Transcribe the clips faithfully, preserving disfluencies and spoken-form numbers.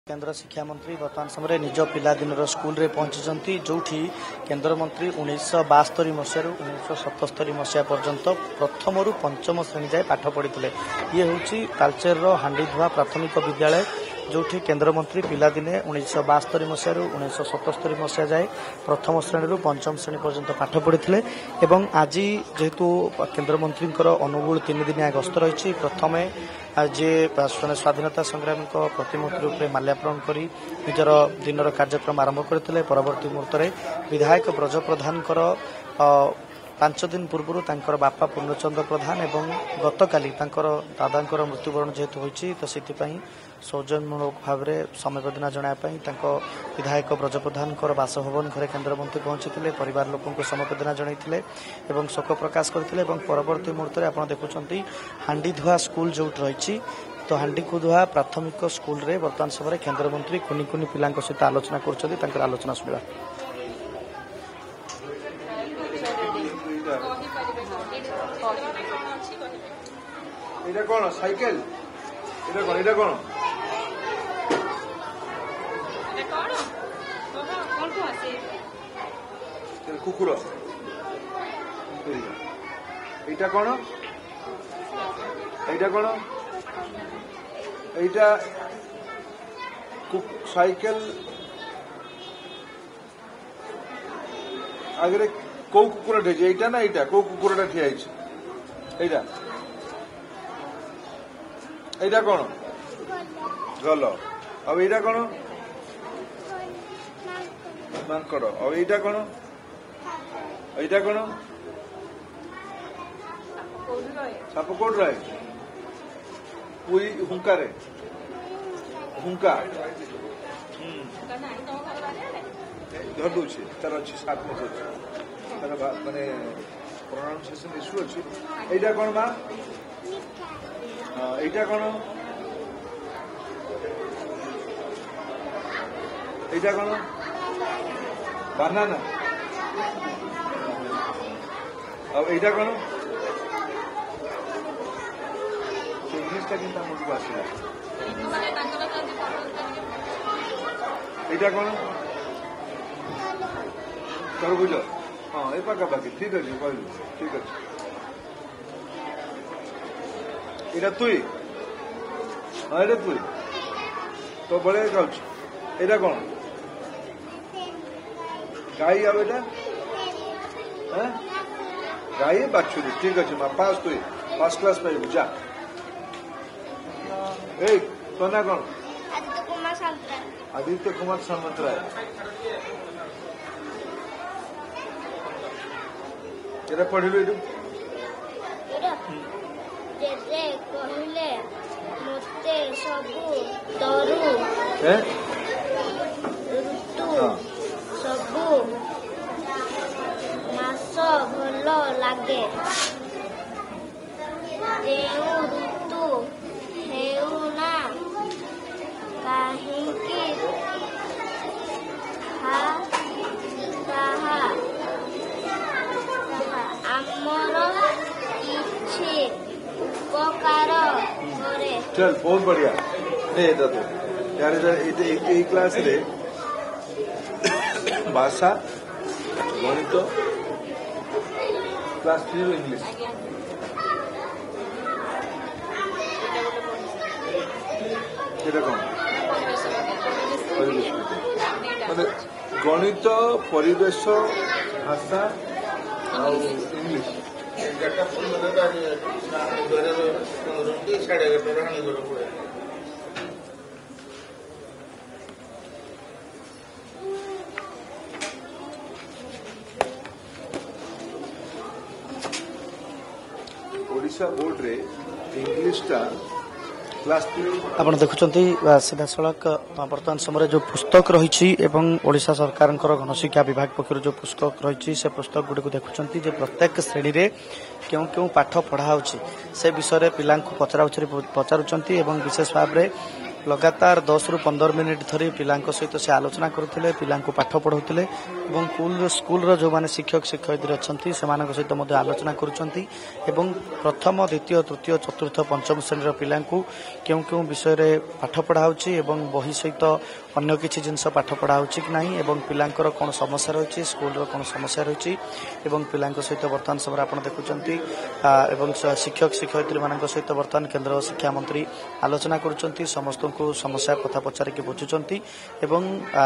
केंद्र शिक्षा मंत्री वर्तमान समय निज पिलादिन स्कूल रे पहुंची जो केंद्र मंत्री उन्नीस बास्तरी मसीह उन्नीस सतस्तरी मसीहा पर्यंत प्रथम रु पंचम श्रेणी जाए पाठ पढ़ी ये हूँ तालचेर हांडीधुआ प्राथमिक विद्यालय जो केंद्र मंत्री पिलादिने उन्नीस बास्तरी मसीह उन्नीस सतस्तरी मसीहा जाए प्रथम श्रेणी पंचम श्रेणी पर्यंत पाठ पढ़ी एवं आज जेहेतु केंद्र मंत्री अनुगुल तीन दिनिया गस्त रही प्रथम जे स्वाधीनता संग्रामी प्रतिमूर्ति रूप में माल्यार्पण कर निजर दिन कार्यक्रम आरंभ करते परवर्ती मुहूर्त में विधायक ब्रज प्रधान पांच दिन पूर्व तांकर बापा पूर्णचंद्र प्रधान एवं गतकाली तांकर दादा मृत्युवरण जेहेतु होती तो से सौजन्यमूलक भाव में समवेदना जनायापाई विधायक ब्रज प्रधान बासभवन घरे केन्द्रमंत्री पहुंची परिवार लोक समवेदना जनते और शोक प्रकाश करते परवर्ती मुहूर्त में आप देखुं हांडीधुआ स्कूल जो रही तो हांडीधुआ प्राथमिक स्कूल रे वर्तमान समय केन्द्रमंत्री कुनि कुनि पिला सहित आलोचना कर आलोचना शुणा এটা কোন সাইকেল এটা কোন এটা কোন এটা কোন বাবা কোন কো আছে তেল কুকুর এটা কোন এটা কোন এইটা সাইকেল আগে কো কুকুরটা ঠেছে এইটা না এইটা কো কুকুরটা ঠিয়া আছে এইটা এইটা কোন গল अब এইটা কোন মাংকড় अब এইটা কোন এইটা কোন সাপ কোড রায় পুই হুঙ্কারে হুঙ্কা ধর দଉଛି তার ଅଛି সাত মাস ଅଛି তার মানে প্রনাউন্সিয়েশন ইস্যু ଅଛି এইটা কোন মা এইটা কোন এইটা কোন বানানা আর এইটা কোন ইংলিশটা কিন্তু আমার আসে না এইটা কোন তরভুজ হ্যাঁ এই পাখাপাখি ঠিক আছে কইলু ঠিক আছে এটা তুই হ্যাঁ এটা তুই তো বলে যাচ্ছ এটা কোন গাই আর এটা হ্যাঁ গাই বাছুরি ঠিক আছে মা পাস তুই ফার্স্ট ক্লাস পাইবু যা এই তো না কোন আদিত্য কুমার সামন্তরায় এটা পড়িলু এটু যেতে কহিলে মতে সবু তরু ঋতু সবু মাস ভাল লাগে ଯେଉଁ ଋତୁ ହେଉ ନା କାହିଁକି ତାହା ଆମର କିଛି उपकार करे चल बहुत बढ़िया नहीं तो यार यही क्लास रे भाषा गणित क्लास थ्री इंग्लिश माने गणित परिवेश भाषा और इंग्लिश ओडिशा बोर्ड रे इंग्लिश टा क्लास आप देखुं सीधा सड़क बर्तमान समय जो पुस्तक रही ओडिशा सरकार गणशिक्षा विभाग पक्षर जो पुस्तक रही से पुस्तक गुड़ी देखुं प्रत्येक श्रेणी में क्यों क्यों पाठ पढ़ा से विषय में पिला पचरा पचारुंट विशेष भाव में लगातार दस रु पंदर मिनिट धरी पिलांक सहित से आलोचना करुले पिलांको पाठ पढ़ाउथिले एवं स्कूल स्कूल जो माने शिक्षक शिक्षयित्री अच्छी से सहित मध्य आलोचना करुछंती एवं प्रथम द्वितीय तृतीय चतुर्थ पंचम श्रेणी पिलांको केउ केउ विषय रे पाठ पढ़ाउछि एवं बही सहित अन्य किछि जिंस पाठ पढ़ाउछि कि नाही एवं पिलांकर कोन समस्या रहिछि स्कूल रो कोन समस्या रहिछि एवं पिलांक सहित वर्तमान समय आपण देखुछंती एवं शिक्षक शिक्षयित्री मानक सहित वर्तमान केंद्र शिक्षा मंत्री आलोचना करुछंती समस्त को समस्या कथा पचारि के बुझुचंती एवं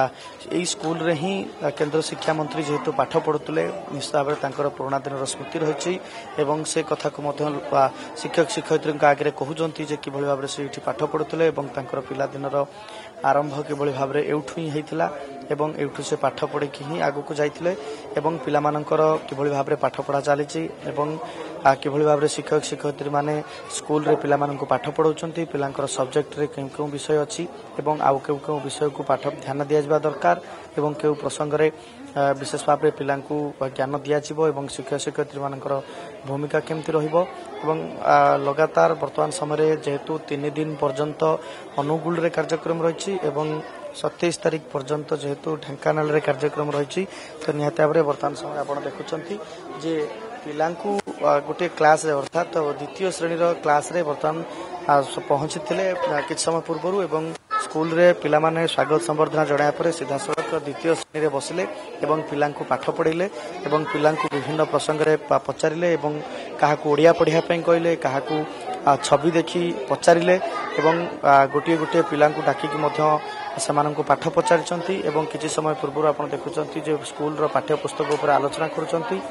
एई स्कूल रे ही केंद्र शिक्षा मंत्री जेहेतु पाठ पढ़ुतले निश्चित भाव तांकर पुराना दिन स्मृति रही एवं से कथा को मध्य शिक्षक शिक्षयित्री आगे कहउचंती जे किभଳି भाव से एठी पाठ पढ़ुतले एवं तांकर पिला दिनर आरंभ किभଳି भाव एठू ही हेतिला एवं एठू से पाठ पढ़ी ही आगु को जाइतिले एवं पिला मानकर किभଳି भाव पाठ पढ़ा चली एवं किभଳି भाव शिक्षक शिक्षयित्री माने स्कूल रे पिला माननको पाठ पढ़ाउछंती पिलांकर सब्जेक्ट रे केउ केउ विषय अछि एवं आउ केउ केउ विषय को पाठ ध्यान दिया जाबा दरकार एवं केउ प्रसंग रे विशेष भाव पिलांकु ज्ञान दिया जिवो एवं शिक्षक शिक्षयित्री मानकर भूमिका केमति रहिबो एवं लगातार वर्तमान समय जेहेतु तीन दिन पर्यंत अनुगुल रे कार्यक्रम रही एवं सत्ताईस तारीख पर्यंत जेहेतु ढेंकानाल रे कार्यक्रम रही तो निहाती भाव वर्तमान समय आप देखुंत जे पिलांकु गोटे क्लास रे अर्थात द्वितीय श्रेणी क्लास रे वर्तमान पहुंची कि समय पूर्व एवं स्कूल रे पिला माने स्वागत संबर्धना जणाया पर सीधा सड़क द्वितीय श्रेणी रे बसिले एवं पिलांकु पाठ पढ़िले एवं पिलांकु विभिन्न प्रसंग रे पचारिले एवं काहाकु ओडिया पढ़िया पई कहले काहाकु छवि देखि पचारिले एवं गोटे गोटे पिलांकु डाकिकी मध्य सेमानंकु पाठ पचारिचंती एवं किछि समय पूर्व आपण देखुचंती जे स्कूल रो पाठ्य पुस्तक ऊपर आलोचना करूचंती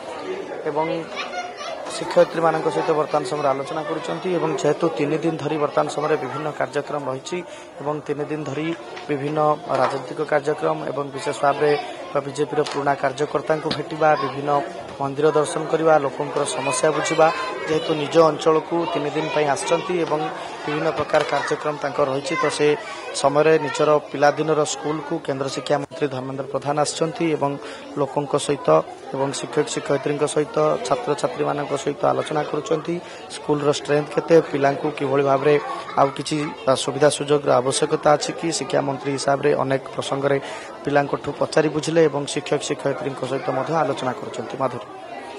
एवं शिक्षयित्री मानक सहित वर्तमान समय आलोचना करुचंती एवं जेहेतु तीन दिन धरी वर्तमान समय विभिन्न कार्यक्रम रही एवं तीन दिन धरी विभिन्न राजनीतिक कार्यक्रम एवं विशेष भाव में बीजेपी पुराना कार्यकर्ता को भेटा विभिन्न मंदिर दर्शन करने लोकंर समस्या बुझा जेहेतु निज अंचल को तीन दिन आसचंती एवं विभिन्न प्रकार कार्यक्रम रही तो से समय निजर पिलादिनर स्कूल को केंद्र शिक्षा मंत्री धर्मेंद्र प्रधान आसचंती एवं लोकों सहित एवं शिक्षक शिक्षयित्री सहित छात्र छात्री मान सहित आलोचना करुचंती स्कूल रो स्ट्रेंथ केते पिलांकु किभଳି भाबरे आउ किछि सुविधा सुजोग आवश्यकता अछि कि शिक्षा मंत्री हिसाब रे अनेक प्रसंग रे पिलांकठु पचारि बुझिले एवं शिक्षक शिक्षयित्री सहित मध्य आलोचना करुचंती माधुरी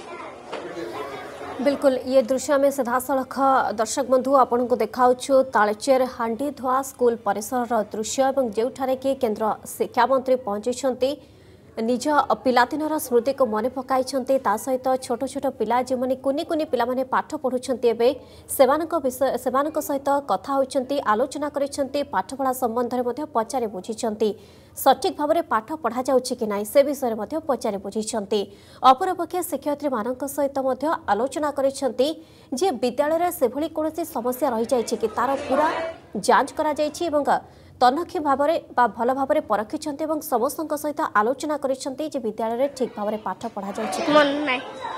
बिल्कुल ये दृश्य में सीधासख दर्शक बंधु आपन को देखाउछु तालचेर हांडी धुआ स्कूल परिसर दृश्य एवं जेउठारे कि केंद्र शिक्षा मंत्री पहुंची निज पिलादिनर स्मृति को मन पकाई सहित छोट छोट पिला जो मैंने कुनि कुनि पिला माने पाठ पढ़ुंट एवं विषय सेमानक सहित कथा होती आलोचना करिसेंती पाठपढ़ा संबंध में पचारि बुझी सठिक भाव में पाठ पढ़ा जाउछि कि नाई से विषय में पचारि बुझी अपरपक्षे शिक्षयित्री मानक सहित आलोचना करिसेंती जे विद्यालय से भली कोनोसी समस्या रही जाइछि कि तार पूरा जांच करा जाइछि एवं तनखी भाव में भल भाव में परखिंट और समस्त सहित आलोचना करिसेंती जे विद्यालय में ठीक भाव में पाठ पढ़ा जाउछि मन नाही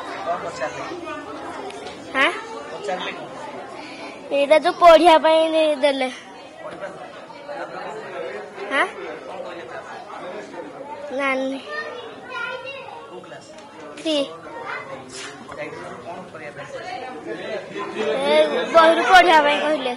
हां एटा जो पढ़िया पई देले हां नानी सी ए बहुत पढ़िया पई कहले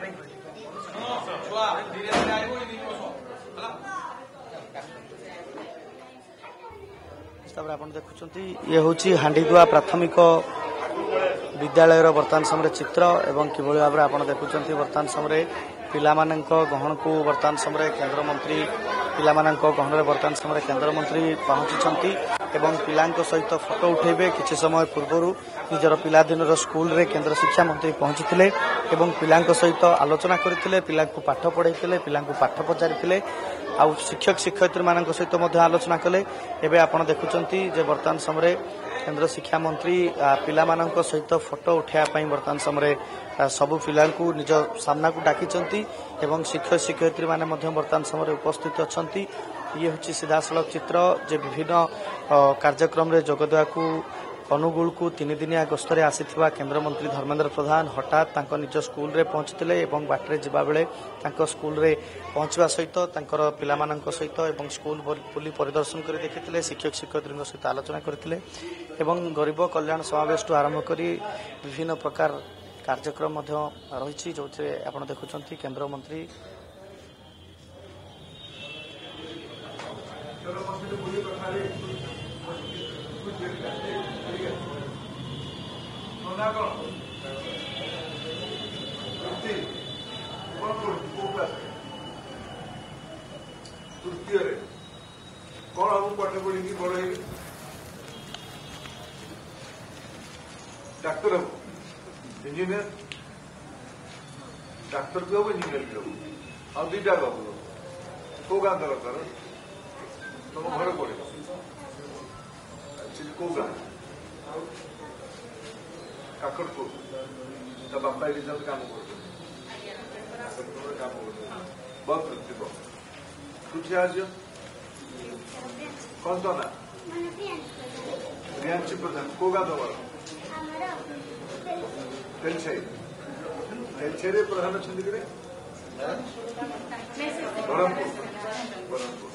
आप देखुं ये हूँ हांडीदुआ प्राथमिक विद्यालय वर्तमान समय चित्र एवं किभଳି भाव में आप देखुं वर्तमान समय पिला गहन को वर्तमान समय केंद्र मंत्री पिला गहन में वर्तमान समय केंद्र मंत्री पहुंची एवं पिला सहित फोटो उठेबे किछि समय पूर्व निजर पिलादिनर स्कूल रे केंद्र शिक्षा मंत्री पहुंची एवं पिला सहित आलोचना करते पिला पाठ पढ़ाई पिला पाठ पचारि आउ शिक्षक शिक्षयित्री मान सहित आलोचना कले एवं आप देखुं जे वर्तमान समय केंद्र शिक्षा मंत्री पिला सहित फोटो उठाया वर्तमान समय सबु पिला निज सामना को डाकी एवं शिक्षक शिक्षयित्री मान वर्तमान समय उपस्थित अच्छा ये हूँ सीधासलख चित्र जे विभिन्न कार्यक्रम रे जोगदेवा को अनुगुल को तीन दिनिया गस्तरे आसीथिबा केंद्र मंत्री धर्मेंद्र प्रधान हठात तांको निज स्कूल रे पहुंचतिले एवं बाटरे जिबा बेले तांको स्कूल रे पहुंचवा सहित तांकर पिला मानक सहित एवं स्कूल बुली परिदर्शन कर देखिथिले शिक्षक शिक्षयित्री सहित आलोचना करथिले एवं गरीब कल्याण समावेश टू आरंभ करी विभिन्न प्रकार कार्यक्रम रही जो आप देखुं केंद्र मंत्री ନା କଣ ତୃପ୍ତି କଣ କରୁଛୁ କୋଉ କ୍ଲାସ ତୃତୀୟରେ କଣ ହବୁ ପାଠ ପଢିକି ବଡ ହେଇକି ଡାକ୍ତର ହବୁ ଇଞ୍ଜିନିୟର ଡାକ୍ତର ବି ହବୁ ଇଞ୍ଜିନିୟର ବି ହବୁ ଆଉ ଦିଟା ହବୁ କୋଉ ଗାଁ ଦରକାର ତମ ଘର କୋଉଠି କୋଉ ଗାଁ କାକଟପୁର ତା ବାପା ଏଠି ଯାতে କାମ କରୁଛନ୍ତି କାକଟପୁରରେ କାମ କରୁଛନ୍ତି ବହୁତ ତୃପ୍ତି ବହୁତ ତୃତୀୟ ଆର୍ଯ୍ୟ କଣ ତ ନା ରିୟାଂଶୀ ପ୍ରଧାନ କୋଉ ଗାଁ ତମର ତେଲଛାଇ ତେଲଛାଇରେ ପ୍ରଧାନ ଅଛନ୍ତି କି ବ୍ରହ୍ମପୁର ବ୍ରହ୍ମପୁର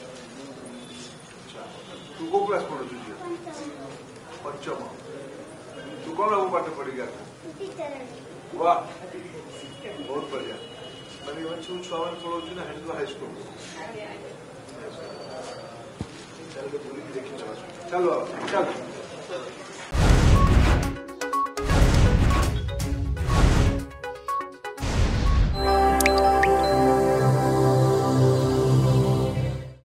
ତୁ କୋଉ କ୍ଲାସ ପଢୁଛୁ ଝିଅ ପଞ୍ଚମ ତୁ କଣ ହବୁ ପାଠ ପଢିକି ଆଗ वाह बहुत बढ़िया मैंने ये सब छुआ मैंने पढ़ाऊँ ना हिंदू हाई स्कूल चलो देखिए चलो चलो